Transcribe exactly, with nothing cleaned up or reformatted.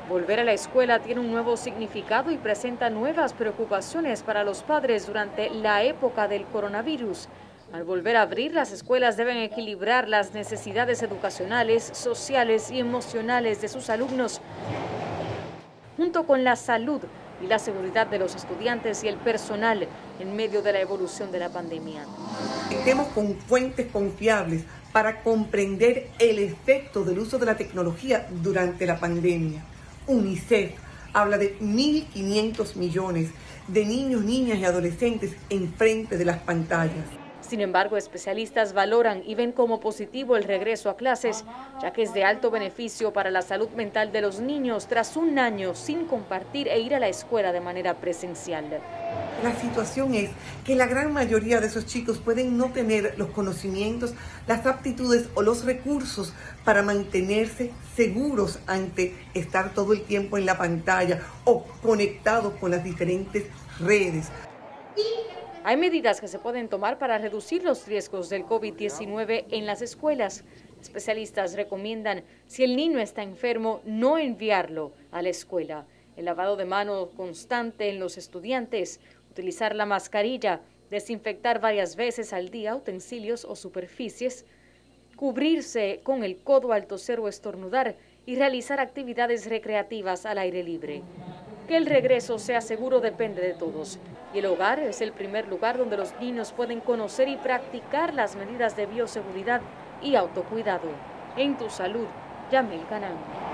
Volver a la escuela tiene un nuevo significado y presenta nuevas preocupaciones para los padres durante la época del coronavirus. Al volver a abrir, las escuelas deben equilibrar las necesidades educacionales, sociales y emocionales de sus alumnos, junto con la salud y la seguridad de los estudiantes y el personal en medio de la evolución de la pandemia. Estemos con fuentes confiables para comprender el efecto del uso de la tecnología durante la pandemia. UNICEF habla de mil quinientos millones de niños, niñas y adolescentes enfrente de las pantallas. Sin embargo, especialistas valoran y ven como positivo el regreso a clases, ya que es de alto beneficio para la salud mental de los niños tras un año sin compartir e ir a la escuela de manera presencial. La situación es que la gran mayoría de esos chicos pueden no tener los conocimientos, las aptitudes o los recursos para mantenerse seguros ante estar todo el tiempo en la pantalla o conectados con las diferentes redes. Hay medidas que se pueden tomar para reducir los riesgos del COVID diecinueve en las escuelas. Especialistas recomiendan, si el niño está enfermo, no enviarlo a la escuela. El lavado de manos constante en los estudiantes, utilizar la mascarilla, desinfectar varias veces al día utensilios o superficies, cubrirse con el codo al toser o estornudar y realizar actividades recreativas al aire libre. Que el regreso sea seguro depende de todos, y el hogar es el primer lugar donde los niños pueden conocer y practicar las medidas de bioseguridad y autocuidado. En Tu Salud, Yamil Canán.